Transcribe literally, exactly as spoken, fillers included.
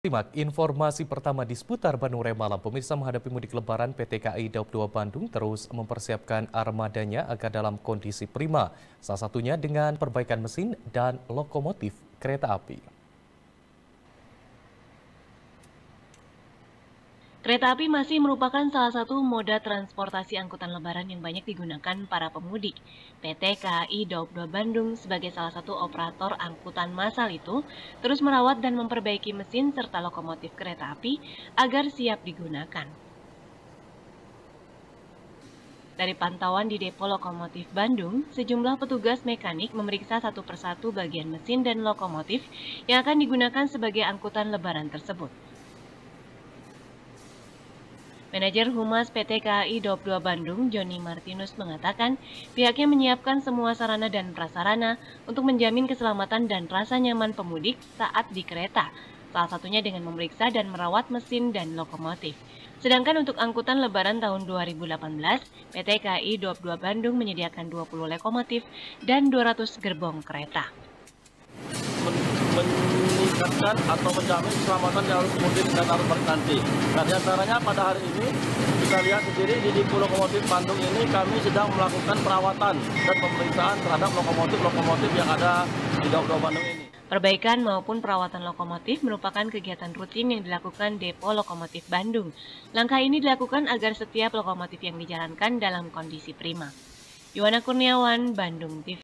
Simak informasi pertama di seputar Bandung Raya Malam. Pemirsa, menghadapi mudik lebaran, P T K A I Daob dua Bandung terus mempersiapkan armadanya agar dalam kondisi prima. Salah satunya dengan perbaikan mesin dan lokomotif kereta api. Kereta api masih merupakan salah satu moda transportasi angkutan lebaran yang banyak digunakan para pemudik. P T K A I Daob dua Bandung sebagai salah satu operator angkutan massal itu terus merawat dan memperbaiki mesin serta lokomotif kereta api agar siap digunakan. Dari pantauan di Depo Lokomotif Bandung, sejumlah petugas mekanik memeriksa satu persatu bagian mesin dan lokomotif yang akan digunakan sebagai angkutan lebaran tersebut. Manajer Humas P T K A I Daob dua Bandung, Joni Martinus, mengatakan pihaknya menyiapkan semua sarana dan prasarana untuk menjamin keselamatan dan rasa nyaman pemudik saat di kereta, salah satunya dengan memeriksa dan merawat mesin dan lokomotif. Sedangkan untuk angkutan lebaran tahun dua ribu delapan belas, P T K A I Daob dua Bandung menyediakan dua puluh lokomotif dan dua ratus gerbong kereta. Meningkatkan atau menjamin keselamatan jalur mudik dan arus balik nanti. Nah, diantaranya pada hari ini kita lihat sendiri di Depo Lokomotif Bandung ini kami sedang melakukan perawatan dan pemeriksaan terhadap lokomotif-lokomotif yang ada di Daob dua Bandung ini. Perbaikan maupun perawatan lokomotif merupakan kegiatan rutin yang dilakukan Depo Lokomotif Bandung. Langkah ini dilakukan agar setiap lokomotif yang dijalankan dalam kondisi prima. Yuwana Kurniawan, Bandung T V.